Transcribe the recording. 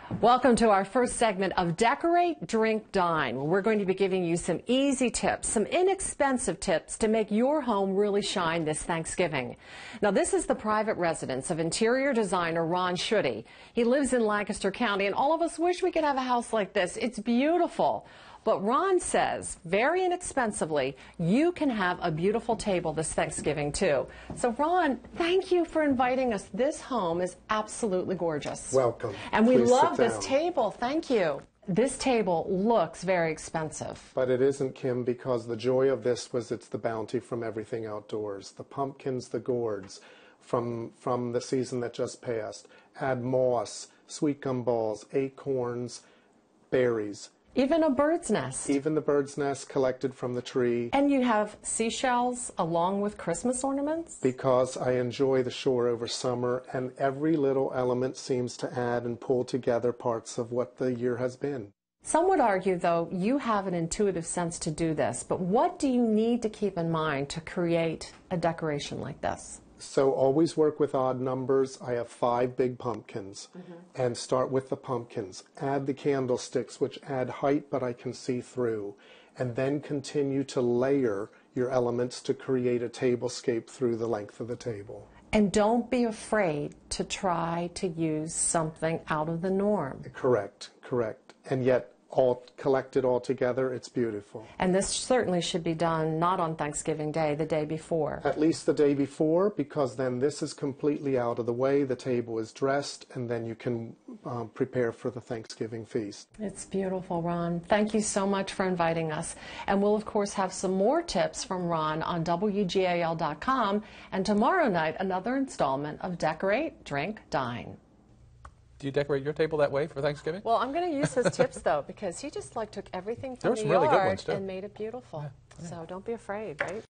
Welcome to our first segment of Decorate, Drink, Dine, where we're going to be giving you some easy tips, some inexpensive tips to make your home really shine this Thanksgiving. Now, this is the private residence of interior designer Ron Schutte. He lives in Lancaster County, and all of us wish we could have a house like this. It's beautiful. But Ron says, very inexpensively, you can have a beautiful table this Thanksgiving, too. So, Ron, thank you for inviting us. This home is absolutely gorgeous. Welcome. And we Please love sit this down. table. Thank you. This table looks very expensive. But it isn't, Kim, because the joy of this was it's the bounty from everything outdoors. The pumpkins, the gourds from the season that just passed. Add moss, sweet gum balls, acorns, berries. Even a bird's nest. Even the bird's nest collected from the tree. And you have seashells along with Christmas ornaments? Because I enjoy the shore over summer, and every little element seems to add and pull together parts of what the year has been. Some would argue, though, you have an intuitive sense to do this, but what do you need to keep in mind to create a decoration like this? So always work with odd numbers. I have 5 big pumpkins, and start with the pumpkins. Add the candlesticks, which add height, but I can see through. And then continue to layer your elements to create a tablescape through the length of the table. And don't be afraid to try to use something out of the norm. Correct, correct. And yet, all collected all together, it's beautiful. And this certainly should be done not on Thanksgiving Day, the day before. At least the day before, because then this is completely out of the way, the table is dressed, and then you can prepare for the Thanksgiving feast. It's beautiful, Ron. Thank you so much for inviting us. And we'll, of course, have some more tips from Ron on WGAL.com, and tomorrow night, another installment of Decorate, Drink, Dine. Do you decorate your table that way for Thanksgiving? Well, I'm going to use his tips, though, because he just took everything from the really good yard ones, too. and made it beautiful. So don't be afraid, right?